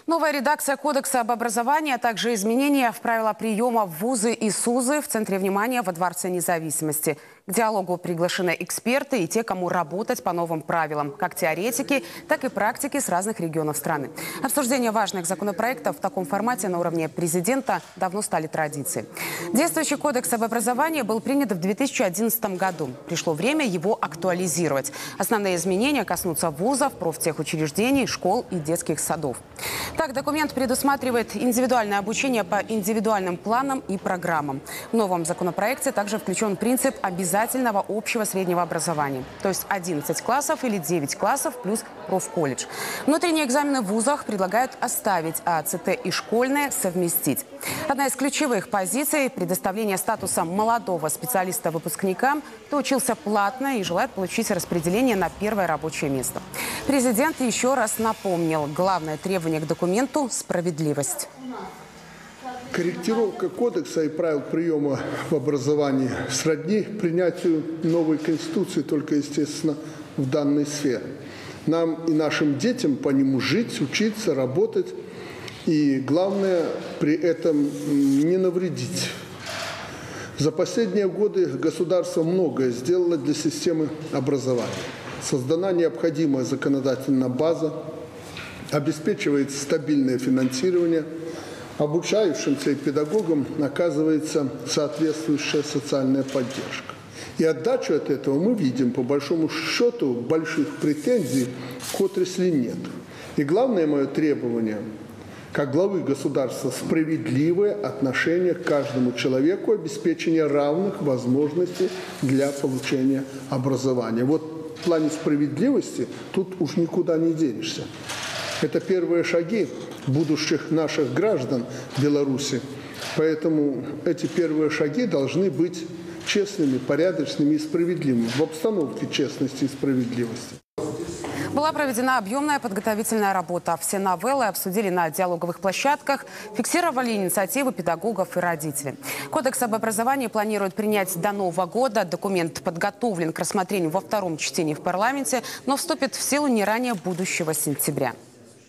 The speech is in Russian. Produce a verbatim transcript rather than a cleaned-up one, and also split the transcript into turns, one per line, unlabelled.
Новая редакция Кодекса об образовании, а также изменения в правила приема в вузы и СУЗы в центре внимания во Дворце независимости. К диалогу приглашены эксперты и те, кому работать по новым правилам, как теоретики, так и практики с разных регионов страны. Обсуждение важных законопроектов в таком формате на уровне президента давно стали традицией. Действующий Кодекс об образовании был принят в две тысячи одиннадцатом году. Пришло время его актуализировать. Основные изменения коснутся вузов, профтехучреждений, школ и детских садов. Так, документ предусматривает индивидуальное обучение по индивидуальным планам и программам. В новом законопроекте также включен принцип обязательного общего среднего образования. То есть одиннадцать классов или девять классов плюс профколледж. Внутренние экзамены в вузах предлагают оставить, а ЦТ и школьные совместить. Одна из ключевых позиций – предоставление статуса молодого специалиста выпускникам, кто учился платно и желает получить распределение на первое рабочее место. Президент еще раз напомнил, главное требование к документу – справедливость.
Корректировка кодекса и правил приема в образовании сродни принятию новой Конституции, только, естественно, в данной сфере. Нам и нашим детям по нему жить, учиться, работать. И главное при этом не навредить. За последние годы государство многое сделало для системы образования. Создана необходимая законодательная база, обеспечивается стабильное финансирование, обучающимся и педагогам оказывается соответствующая социальная поддержка. И отдачу от этого мы видим, по большому счету, больших претензий к отрасли нет. И главное мое требование, как главы государства, справедливое отношение к каждому человеку, обеспечение равных возможностей для получения образования. Вот в плане справедливости тут уж никуда не денешься. Это первые шаги будущих наших граждан Беларуси. Поэтому эти первые шаги должны быть честными, порядочными и справедливыми, в обстановке честности и справедливости.
Была проведена объемная подготовительная работа. Все новеллы обсудили на диалоговых площадках, фиксировали инициативы педагогов и родителей. Кодекс об образовании планируют принять до Нового года. Документ подготовлен к рассмотрению во втором чтении в парламенте, но вступит в силу не ранее будущего сентября.